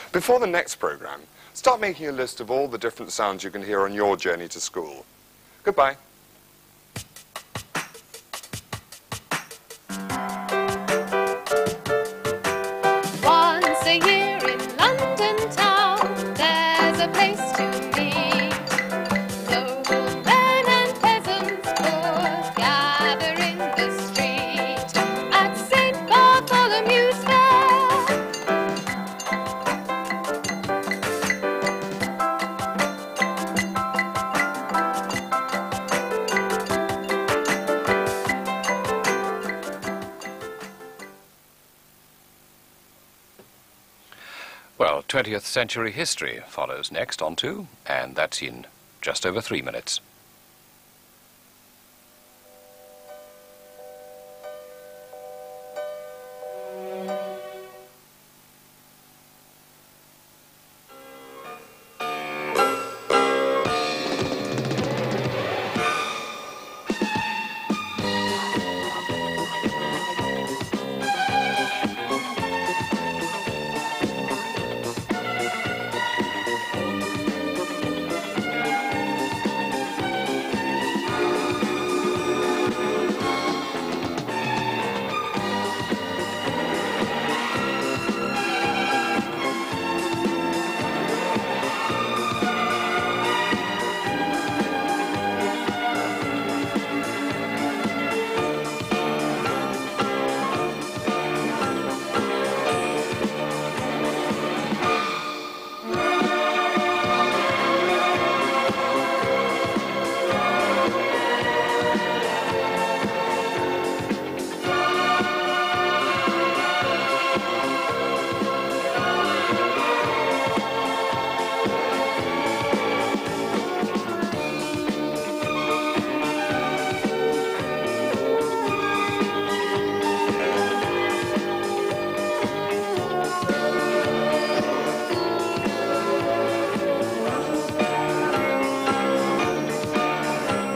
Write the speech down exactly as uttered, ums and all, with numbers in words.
Before the next programme, start making a list of all the different sounds you can hear on your journey to school. Goodbye. Once a year in London town, there's a place to meet. Noblemen and peasants poor gather in the street at Saint Bartholomew's Fair. Well, twentieth century history follows next on two, and that's in just over three minutes.